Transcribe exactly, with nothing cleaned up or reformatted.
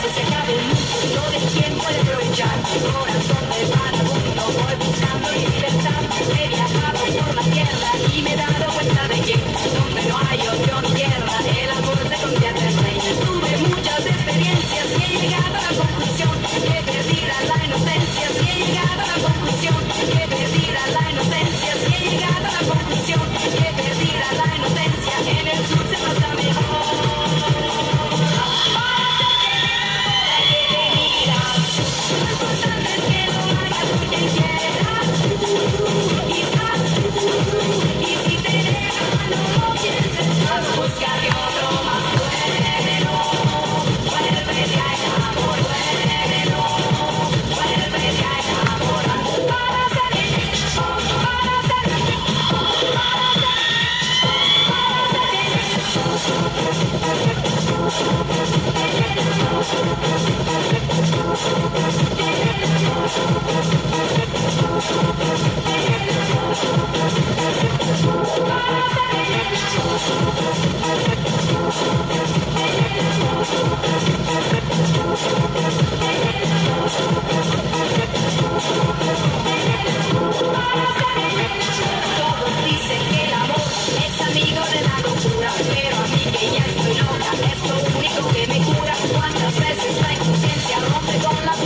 se se acabe el mundo del tiempo de aprovechar. Corazón de vagabundo, voy buscando mi libertad. He viajado por la tierra y me he dado cuenta de que donde no hay odio ni guerra, el amor se convierte en rey. Tuve muchas experiencias y he llegado a la conclusión que perdida la inocencia. Si he llegado a la conclusión que perdida la inocencia. Si he llegado a la conclusión que perdida la inocencia. En el sur se pasa mejor. Todos dicen que el amor es amigo de la locura, pero a mí que ya estoy loca es lo único que me cura. Cuántas veces la inconsciencia rompe con la